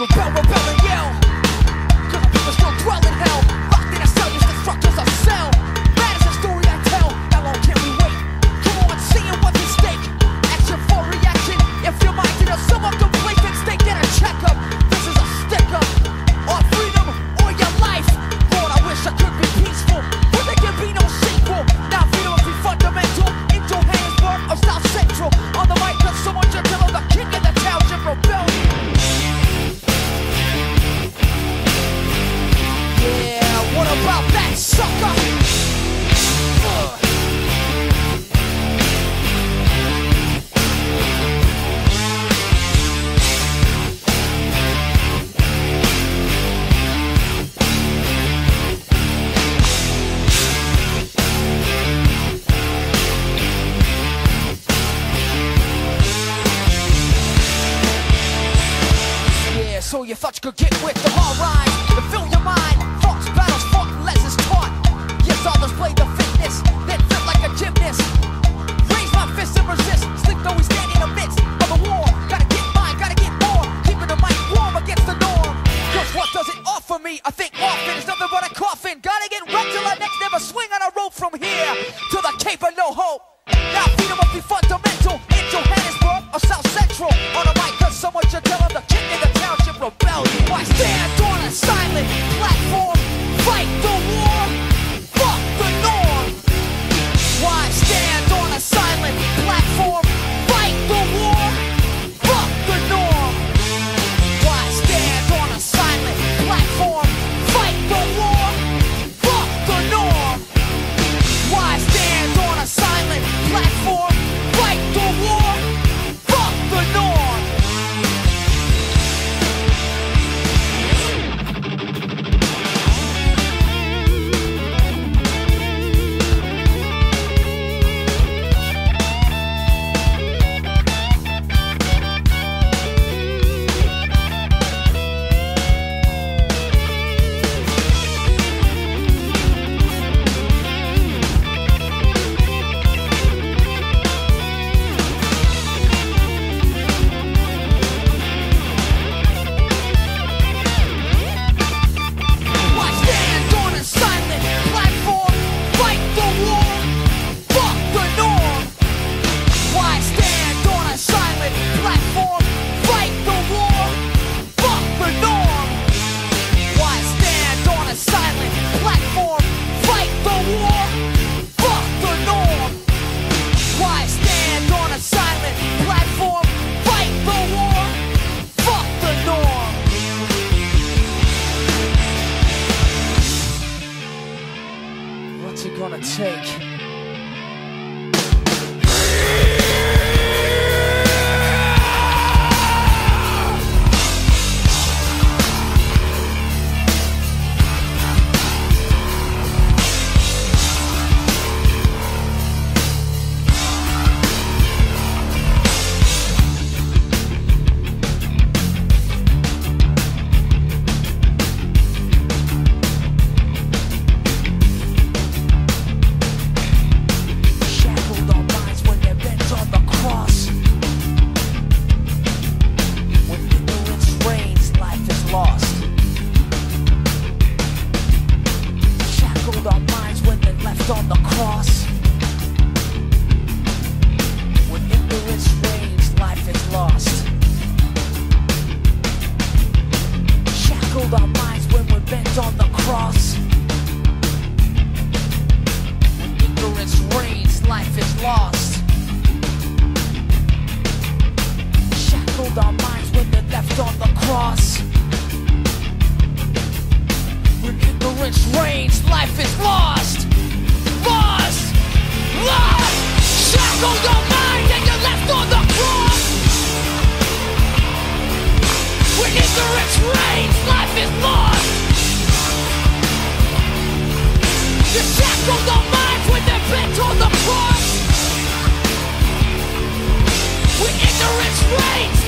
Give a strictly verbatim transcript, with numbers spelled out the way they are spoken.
Rebel, rebel and yell, cause my people still dwell in hell. Locked in a cell, use destructors of cell. That is the story I tell. How long can we wait? Come on, seeing what's at stake. Action for reaction. If you're minded of someone complacent state, get a checkup. This is a stick-up. Or freedom, or your life. Lord, I wish I could be peaceful, but there can be no sequel. Now freedom must be fundamental. In Johannesburg or South Central. On the mic, cause someone just tell the king of the township rebellion. Yeah, what about that sucker? Uh. Yeah, so you thought you could get with the hard rhymes to fill your mind. Thoughts, battles, fought, lessons taught. Yes, others play the fitness, then feel like a gymnast. Raise my fist and resist. Sleep though we stand in the midst of a war. Gotta get mine, gotta get more. Keeping the mic warm against the norm. Cause what does it offer me? I think often it's nothing but a coffin. Gotta get wrecked till I next never swing on a rope from here to the Cape of No Hope. Now freedom must be fundamental. In Johannesburg or South Central. On a mic cause someone should tell them the king of the township rebellion. Why stand on a silent platform? Fight the war, fuck the norm. Why stand on a silent platform? Fight the war, fuck the norm. Why stand on a silent platform? Fight the war, fuck the norm. Why stand on a silent platform? Fight the war, fuck the norm. Why stand on a silent platform? Fight the war, fuck the norm. Why stand on a silent platform? Fight the war, fuck the norm. Why stand on a silent platform? Fight the war, fuck the norm. Why stand on a silent platform? Fight the war, fuck the norm. What's it gonna take? Shackled our minds when they're bent on the cross. When ignorance reigns, life is lost. Shackled our minds when they're left on the cross. When ignorance reigns, life is lost. Shackled our minds when we're bent on the cross. When ignorance reigns, life is lost. Shackled our minds when they're left on the cross. When ignorance reigns, life is lost. Lost! Lost! Shackled our minds and you're left on the cross. When ignorance reigns, life is lost. You shackled our minds when they're bent on the cross. When ignorance reigns,